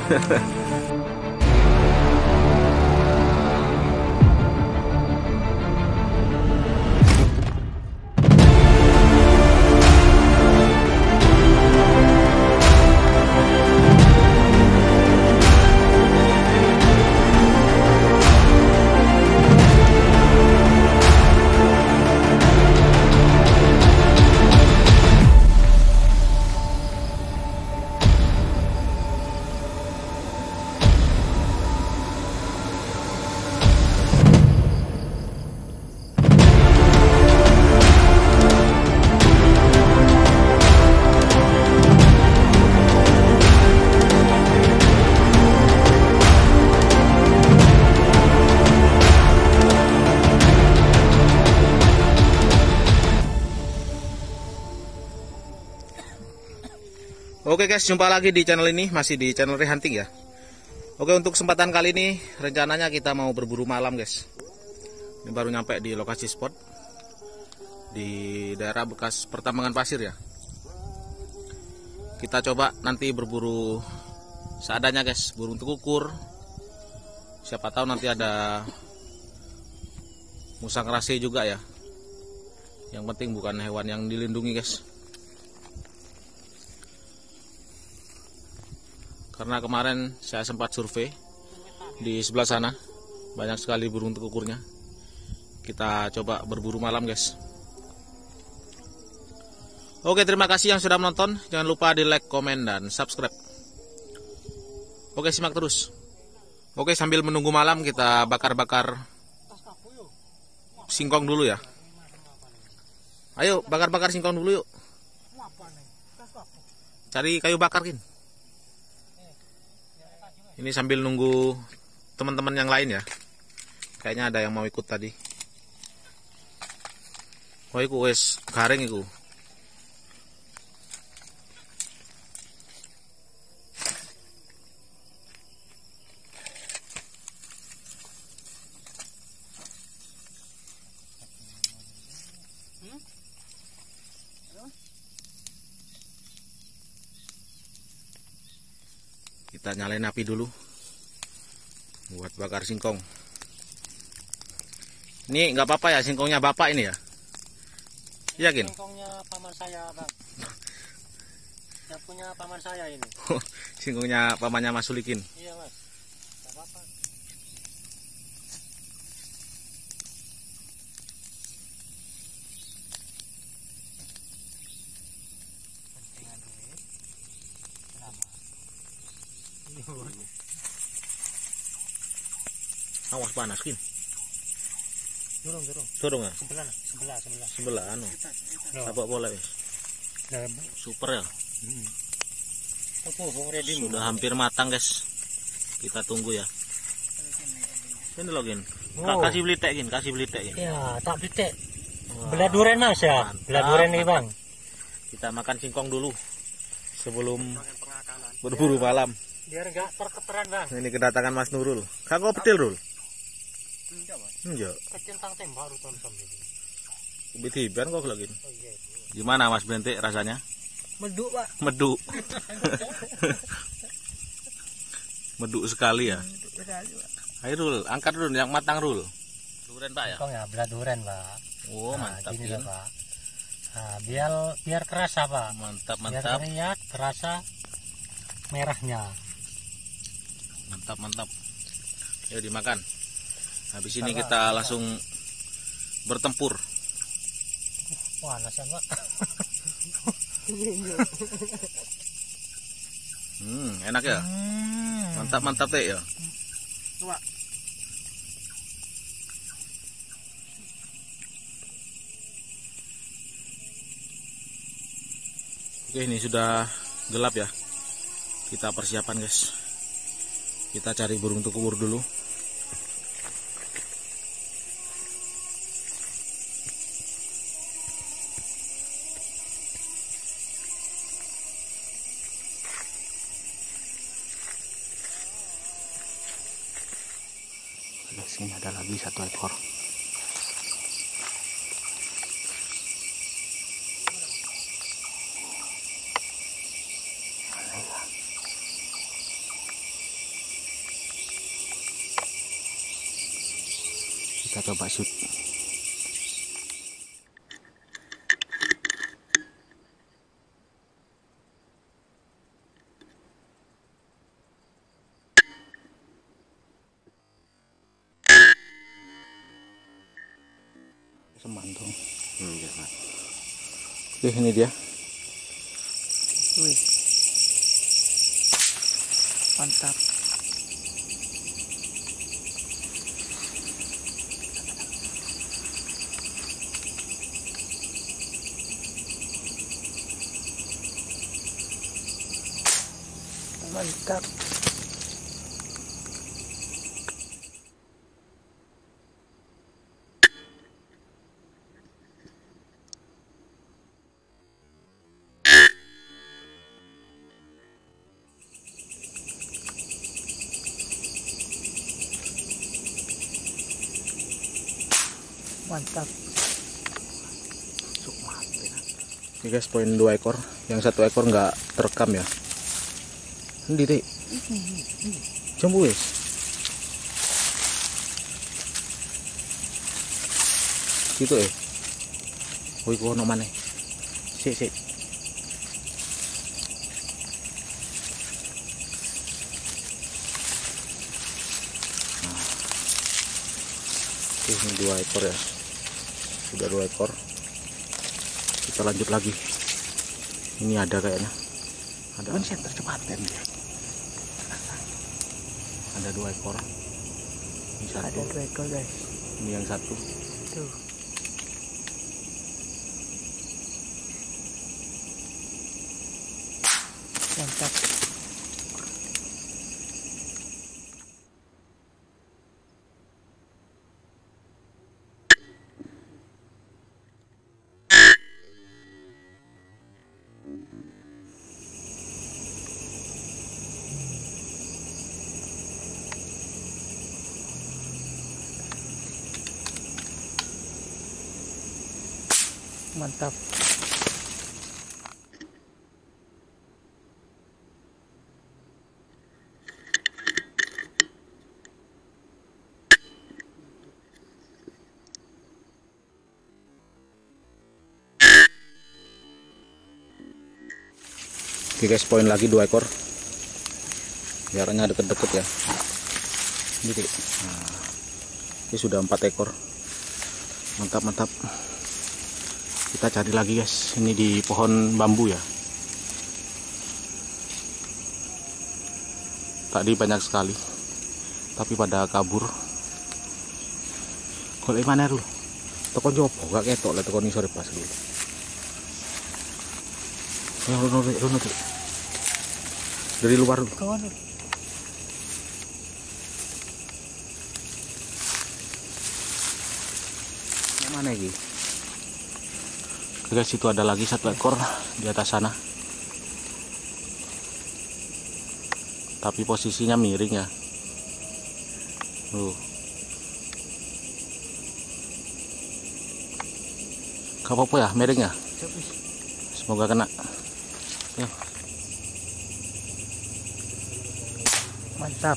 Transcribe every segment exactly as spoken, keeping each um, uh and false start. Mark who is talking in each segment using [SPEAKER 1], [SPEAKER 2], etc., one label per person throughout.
[SPEAKER 1] Oke guys, jumpa lagi di channel ini, masih di channel Rehunting ya. Oke, untuk kesempatan kali ini rencananya kita mau berburu malam guys. Ini baru nyampe di lokasi spot di daerah bekas pertambangan pasir ya. Kita coba nanti berburu seadanya guys, burung tekukur. Siapa tahu nanti ada musang rase juga ya. Yang penting bukan hewan yang dilindungi guys. Karena kemarin saya sempat survei di sebelah sana, banyak sekali burung tekukurnya. Kita coba berburu malam guys. Oke, terima kasih yang sudah menonton. Jangan lupa di like, komen, dan subscribe. Oke, simak terus. Oke, sambil menunggu malam kita bakar-bakar singkong dulu ya. Ayo bakar-bakar singkong dulu yuk. Cari kayu bakar Kin. Ini sambil nunggu teman-teman yang lain ya. Kayaknya ada yang mau ikut tadi. Oh, iku wes garing iku. Kita nyalain api dulu buat bakar singkong. Ini nggak apa-apa ya, singkongnya bapak ini ya? Yakin?
[SPEAKER 2] Singkongnya paman saya bang. Yang punya paman saya ini.
[SPEAKER 1] Singkongnya pamannya Mas Sulikin.
[SPEAKER 2] Iya mas, nggak apa-apa.
[SPEAKER 1] Awas panas Kin.
[SPEAKER 2] Dorong dorong.
[SPEAKER 1] Dorong ya?
[SPEAKER 2] Sebelah sebelah sebelah.
[SPEAKER 1] Sebelah anu. Apa boleh wis. Super ya.
[SPEAKER 2] Hmm. Oh, ready
[SPEAKER 1] sudah hampir matang guys. Kita tunggu ya. Ini loh Kin.
[SPEAKER 2] Oh.
[SPEAKER 1] Kasih belitek Kin, kasih belitek Kin.
[SPEAKER 2] Ya, tak belitek. Belah duren mas ya. Belah duren nih bang.
[SPEAKER 1] Kita makan singkong dulu sebelum berburu malam.
[SPEAKER 2] Biar enggak terketeran bang.
[SPEAKER 1] Ini kedatangan Mas Nurul. Kakak betul Rul?
[SPEAKER 2] Enggak mas.
[SPEAKER 1] Enggak.
[SPEAKER 2] Kecil tang baru tonton ini.
[SPEAKER 1] Bitiban kok lagi.
[SPEAKER 2] Oh iya.
[SPEAKER 1] Gimana Mas Blentik rasanya?
[SPEAKER 2] Meduk pak.
[SPEAKER 1] Meduk. Meduk sekali ya. Ayo Rul, angkat Rul, yang matang Rul. Duren Pak ya?
[SPEAKER 2] Singkong ya, belah duren pak.
[SPEAKER 1] Oh
[SPEAKER 2] Nah,
[SPEAKER 1] mantap
[SPEAKER 2] gini
[SPEAKER 1] ya.
[SPEAKER 2] loh, pak. Nah, biar biar kerasa pak.
[SPEAKER 1] Mantap
[SPEAKER 2] Biar
[SPEAKER 1] mantap.
[SPEAKER 2] terlihat kerasa merahnya.
[SPEAKER 1] Mantap mantap. Yuk dimakan. Habis ini kita langsung bertempur.
[SPEAKER 2] Wah, nasan pak.
[SPEAKER 1] Hmm, enak ya.
[SPEAKER 2] Hmm.
[SPEAKER 1] Mantap mantap teh ya.
[SPEAKER 2] Coba.
[SPEAKER 1] Oke, ini sudah gelap ya. Kita persiapan guys. Kita cari burung tekukur dulu. Sini ada lagi satu ekor. Kita coba shoot. Semantong.
[SPEAKER 2] Hmm, ya, Pak.
[SPEAKER 1] Oke, ini dia.
[SPEAKER 2] Wih. Mantap. Mantap. Mantap.
[SPEAKER 1] Ini guys, poin dua ekor. Yang satu ekor nggak terekam ya. Ini deh. Jambu guys. Gitu eh. Woi, gua ono mana? Sik sik. Nah. Oke, ini dua ekor ya. Sudah dua ekor. Kita lanjut lagi. Ini ada kayaknya. Ada kan saya tercepatin dia. Ada dua ekor. Ini satu.
[SPEAKER 2] Ada dua ekor guys.
[SPEAKER 1] Ini yang satu.
[SPEAKER 2] Tuh. Mantap. Mantap.
[SPEAKER 1] Oke guys, poin lagi dua ekor. Jaraknya deket-deket ya. Ini deh. Nah, ini sudah empat ekor. Mantap mantap. Kita cari lagi guys. Ini di pohon bambu ya. Tadi banyak sekali, tapi pada kabur. Golek mana lu? Toko jopo gak ketok lah, toko ini sore pas dulu. Ya, lu nutik, lu nutik. Dari luar dulu.
[SPEAKER 2] Kawan.
[SPEAKER 1] Yang mana lagi? Guys, itu ada lagi satu ekor di atas sana. Tapi posisinya miring ya. Tuh. Gak apa-apa ya, miring ya. Semoga kena. Ya.
[SPEAKER 2] Mantap.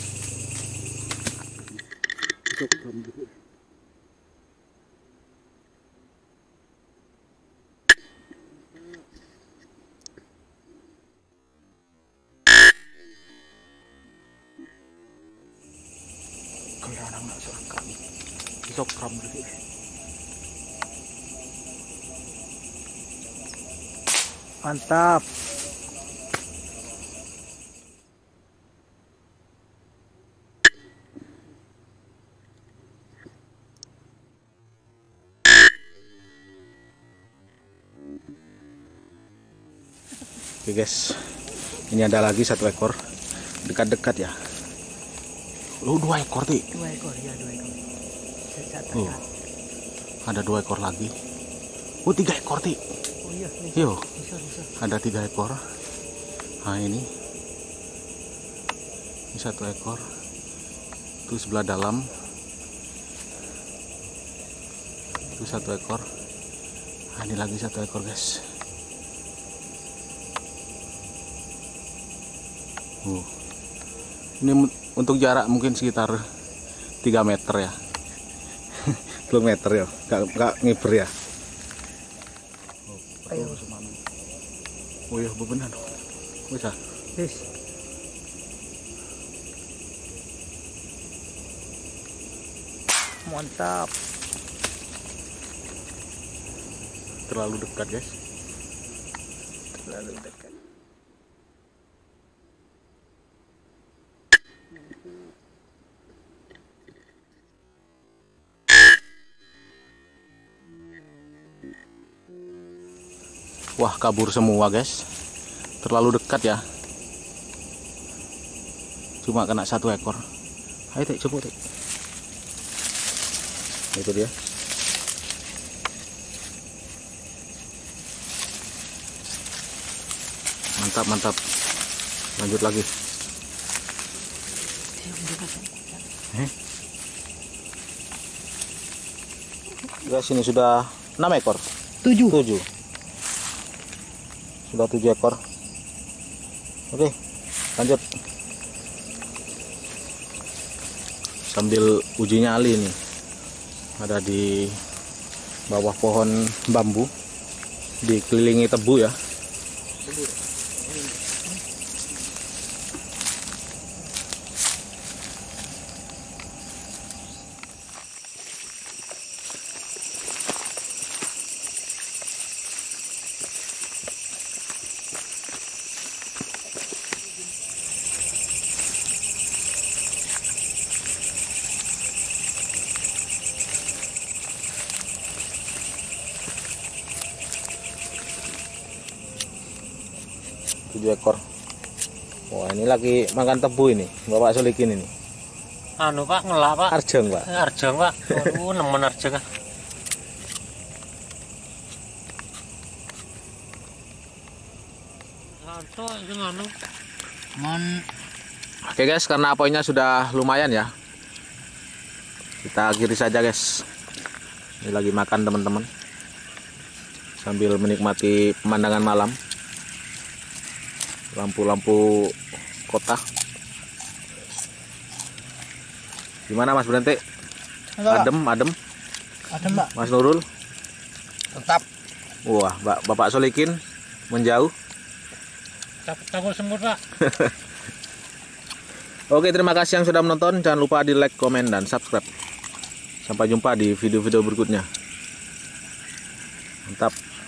[SPEAKER 1] Kayak orang nggak serangkap. Isok kram dulu.
[SPEAKER 2] Mantap.
[SPEAKER 1] Oke guys, ini ada lagi satu ekor dekat-dekat ya. Lu dua ekor ti?
[SPEAKER 2] Dua ekor ya, dua ekor.
[SPEAKER 1] Oh, ada dua ekor lagi. Oh, tiga ekor ti.
[SPEAKER 2] Oh iya, nih.
[SPEAKER 1] Yo,
[SPEAKER 2] Bisa, bisa.
[SPEAKER 1] ada tiga ekor. Nah ini, ini satu ekor. Itu sebelah dalam. Itu satu ekor. Nah, ini lagi satu ekor guys. Uh. Ini untuk jarak mungkin sekitar tiga meter ya. sepuluh meter ya, nggak nggak ngiber ya.
[SPEAKER 2] Ayo.
[SPEAKER 1] Oh iya, bebenan. Bisa.
[SPEAKER 2] Wis. Mantap.
[SPEAKER 1] Terlalu dekat, guys.
[SPEAKER 2] Terlalu dekat.
[SPEAKER 1] Wah, kabur semua, guys. Terlalu dekat ya. Cuma kena satu ekor. Ayo, Tik, coba, Tik. Itu dia. Mantap, mantap. Lanjut lagi. Eh? Guys, ini sudah enam ekor.
[SPEAKER 2] Tujuh.
[SPEAKER 1] Tujuh. Sudah tujuh ekor. Oke, lanjut. Sambil uji nyali nih. Ada di bawah pohon bambu, dikelilingi tebu ya. Tujuh ekor. Wah, ini lagi makan tebu ini, Bapak Solikin ini.
[SPEAKER 2] Anu Pak, ngelak Pak.
[SPEAKER 1] Arjeng, Pak.
[SPEAKER 2] Arjeng Pak. Oh, nemen arjeng. Lanto jeung anu. Mon.
[SPEAKER 1] Oke guys, karena poinnya sudah lumayan ya, kita akhiri saja guys. Ini lagi makan teman-teman, sambil menikmati pemandangan malam, lampu-lampu kota. Gimana Mas Berhenti? Adem, adem.
[SPEAKER 2] Adem Pak.
[SPEAKER 1] Mas Nurul?
[SPEAKER 2] Tetap.
[SPEAKER 1] Wah, Bapak Solikin menjauh.
[SPEAKER 2] Cabut semut Pak.
[SPEAKER 1] Oke, terima kasih yang sudah menonton. Jangan lupa di like, komen, dan subscribe. Sampai jumpa di video-video berikutnya. Mantap.